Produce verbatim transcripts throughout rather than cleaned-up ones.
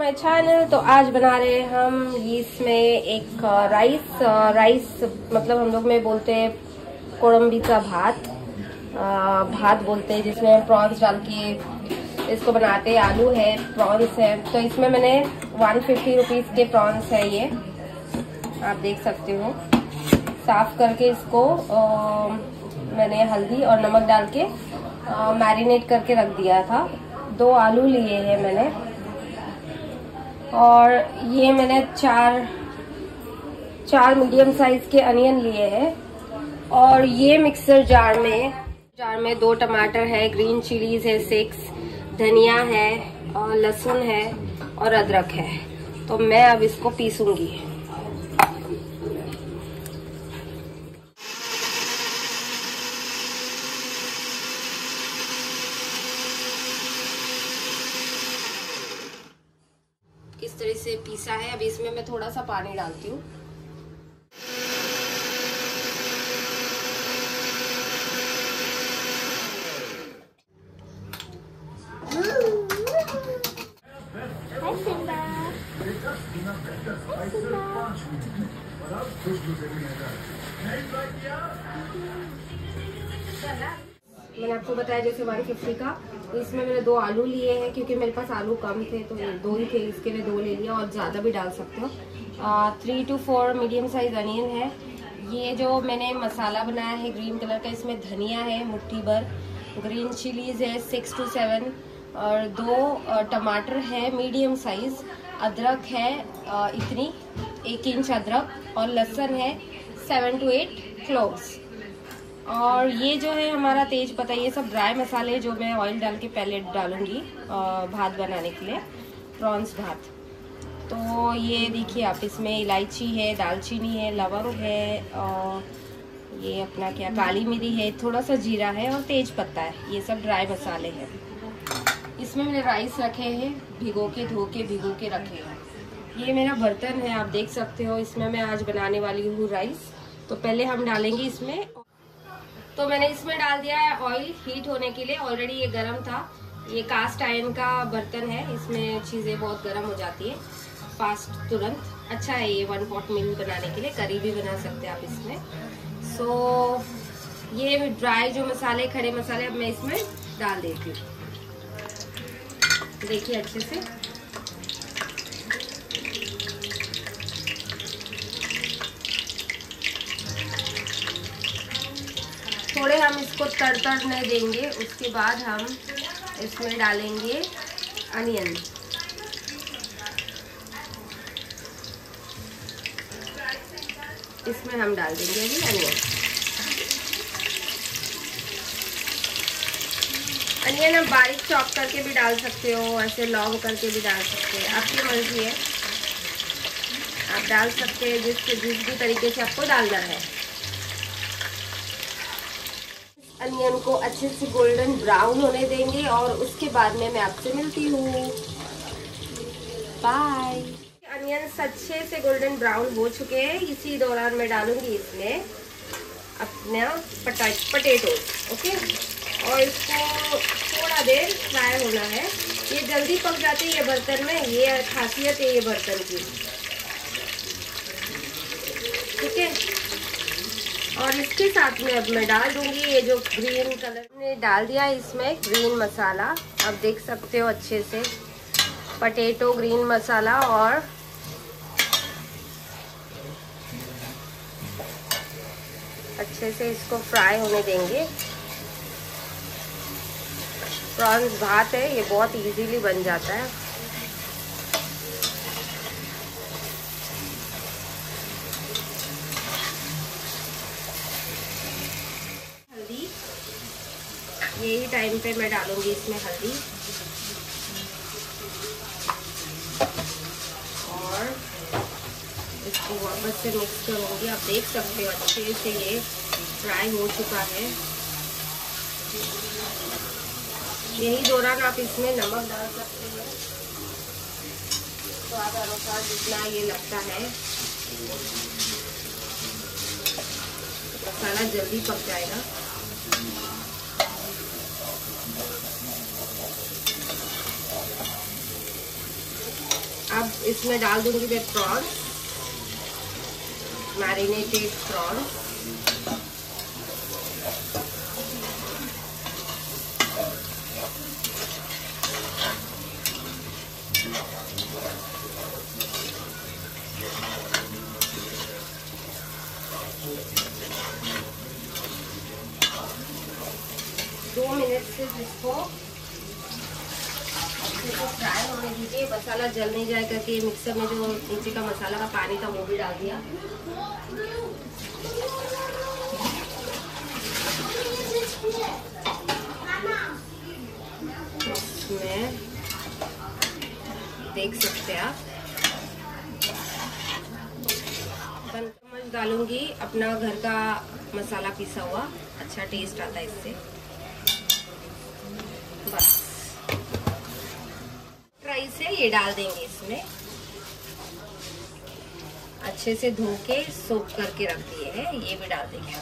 My channel. तो आज बना रहे हैं हम इसमें एक राइस राइस मतलब हम लोग में बोलते हैं कोळंबीचा भात भात बोलते हैं, जिसमें प्रॉन्स डाल के इसको बनाते हैं। आलू है, प्रॉन्स है। तो इसमें मैंने वन फिफ्टी रुपीज के प्रॉन्स है, ये आप देख सकते हो। साफ करके इसको आ, मैंने हल्दी और नमक डाल के मैरिनेट करके रख दिया था। दो आलू लिए हैं मैंने, और ये मैंने चार चार मीडियम साइज के अनियन लिए हैं। और ये मिक्सर जार में जार में दो टमाटर है, ग्रीन चिलीज है सिक्स, धनिया है और लहसुन है और अदरक है। तो मैं अब इसको पीसूंगी। किस तरह से पीसा है। अब इसमें मैं थोड़ा सा पानी डालती हूँ। मैंने आपको बताया जैसे वन फिफ्टी का, इसमें मैंने दो आलू लिए हैं क्योंकि मेरे पास आलू कम थे, तो दो ही थे, इसके लिए दो ले लिया। और ज़्यादा भी डाल सकते हो। Three to four medium size onion है। ये जो मैंने मसाला बनाया है ग्रीन कलर का, इसमें धनिया है मुट्ठी भर, ग्रीन चिलीज है सिक्स टू सेवन, और दो टमाटर है मीडियम साइज, अदरक है इतनी एक इंच अदरक, और लहसुन है सेवन टू एट क्लोव्स। और ये जो है हमारा तेज पत्ता, ये सब ड्राई मसाले जो मैं ऑयल डाल के पहले डालूंगी भात बनाने के लिए, प्रॉन्स भात। तो ये देखिए आप, इसमें इलायची है, दालचीनी है, लवंग है, और ये अपना क्या काली मिरी है, थोड़ा सा जीरा है और तेज पत्ता है। ये सब ड्राई मसाले हैं। इसमें मैंने राइस रखे हैं, भिगो के धो के भिगो के रखे हैं। ये मेरा बर्तन है, आप देख सकते हो। इसमें मैं आज बनाने वाली हूँ राइस। तो पहले हम डालेंगे इसमें, तो मैंने इसमें डाल दिया है ऑयल हीट होने के लिए। ऑलरेडी ये गर्म था। ये कास्ट आयरन का बर्तन है, इसमें चीज़ें बहुत गर्म हो जाती है फास्ट, तुरंत। अच्छा है ये वन पॉट मील बनाने के लिए, करी भी बना सकते हैं आप इसमें। सो so, ये ड्राई जो मसाले, खड़े मसाले, अब मैं इसमें डाल देती हूँ। देखिए अच्छे से। थोड़े हम इसको तड़तड़ने देंगे, उसके बाद हम इसमें डालेंगे अनियन। इसमें हम डाल देंगे अभी अनियन। अनियन आप बारीक चॉप करके भी डाल सकते हो, ऐसे लॉन्ग करके भी डाल सकते हैं, आपकी मर्जी है। आप डाल सकते हैं जिस जिस भी तरीके से आपको डालना है। अनियन को अच्छे से गोल्डन ब्राउन होने देंगे और उसके बाद में मैं आपसे मिलती हूँ। बाय। अनियन अच्छे से गोल्डन ब्राउन हो चुके हैं। इसी दौरान मैं डालूंगी इसमें अपना पटेटो, ओके। और इसको थोड़ा देर फ्राई होना है। ये जल्दी पक जाती है ये बर्तन में, ये खासियत है ये बर्तन की, ठीक है। और इसके साथ में अब मैं डाल दूंगी ये जो ग्रीन कलर ने डाल दिया इसमें ग्रीन मसाला। अब देख सकते हो अच्छे से पटेटो, ग्रीन मसाला, और अच्छे से इसको फ्राई होने देंगे। प्रॉन्स भात है, ये बहुत इजीली बन जाता है। यही टाइम पे मैं डालूंगी इसमें हल्दी, और इसको वापस से मिक्स करूंगी। आप देख सकते हो अच्छे से ये फ्राई हो चुका है। यही दौरान आप इसमें नमक डाल सकते हो स्वाद अनुसार, जितना ये लगता है। मसाला जल्दी पक जाएगा। अब इसमें डाल दूंगी मैं प्रॉन्स, मैरिनेटेड प्रॉन्स। दो मिनट से इसको अच्छे से फ्राई होने दीजिए, मसाला जल नहीं जाए करके मिक्सर में जो नीचे का मसाला का पानी था वो भी डाल दिया। इसमें देख सकते हैं आप वन चम्मच डालूंगी अपना घर का मसाला पिसा हुआ, अच्छा टेस्ट आता है इससे। बस राइस है ये डाल देंगे इसमें, अच्छे से धो के सोक करके रख दिए हैं, ये भी डाल देंगे।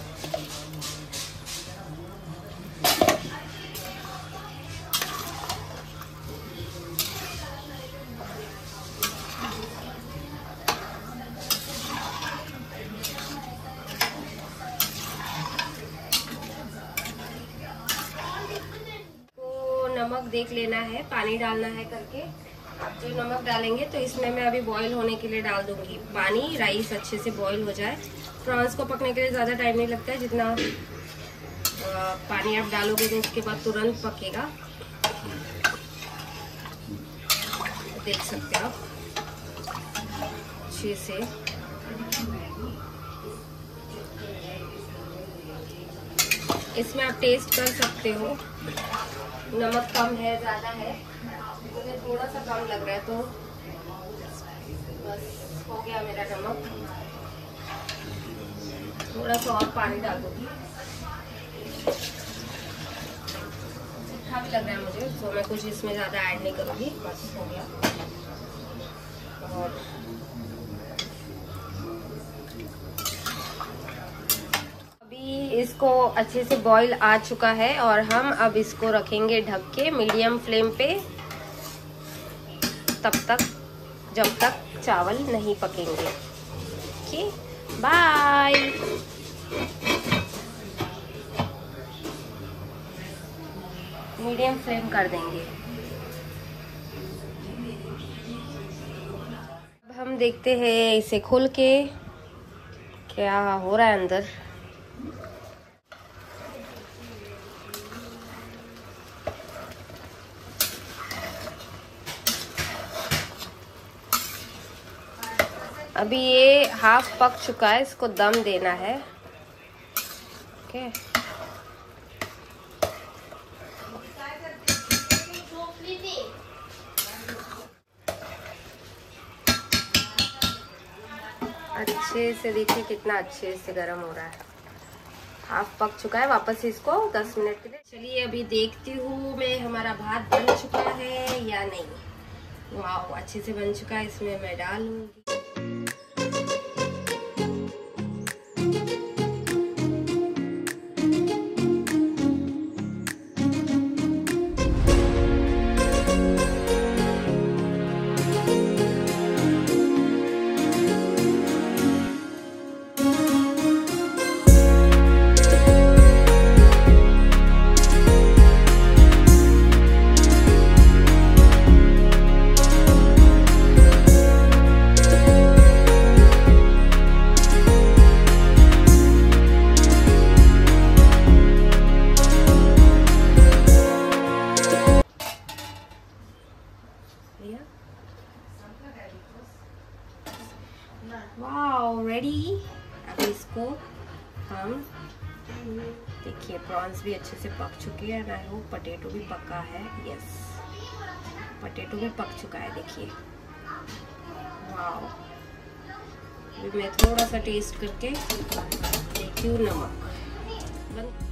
नमक देख लेना है, पानी डालना है करके। आप जो नमक डालेंगे तो इसमें मैं अभी बॉईल होने के लिए डाल दूंगी पानी, राइस अच्छे से बॉईल हो जाए। प्रॉन्स को पकने के लिए ज़्यादा टाइम नहीं लगता है, जितना आ, पानी आप डालोगे तो उसके बाद तुरंत पकेगा। देख सकते हो आप अच्छे से। इसमें आप टेस्ट कर सकते हो, नमक कम है ज़्यादा है, मुझे थोड़ा सा कम लग रहा है तो बस हो गया मेरा नमक। थोड़ा सा और पानी डाल दूँगी, अच्छा भी लग रहा है मुझे तो मैं कुछ इसमें ज़्यादा ऐड नहीं करूँगी, बस हो गया। और इसको अच्छे से बॉईल आ चुका है और हम अब इसको रखेंगे ढक के मीडियम फ्लेम पे, तब तक जब तक चावल नहीं पकेंगे। Okay bye. मीडियम फ्लेम कर देंगे। अब हम देखते हैं इसे खोल के क्या हो रहा है अंदर। अभी ये हाफ पक चुका है, इसको दम देना है। ओके अच्छे से देखिए कितना अच्छे से गर्म हो रहा है, हाफ पक चुका है। वापस इसको दस मिनट के लिए चलिए अभी देखती हूँ मैं हमारा भात बन चुका है या नहीं। वाह अच्छे से बन चुका है, इसमें मैं डालूंगी। Wow ready. अब इसको हम देखिए प्रॉन्स भी अच्छे से पक चुके हैं, आई होप पटेटो भी पका है। यस पटेटो भी पक चुका है, देखिए वाओ। अभी मैं थोड़ा सा टेस्ट करके देखती हूँ नमक।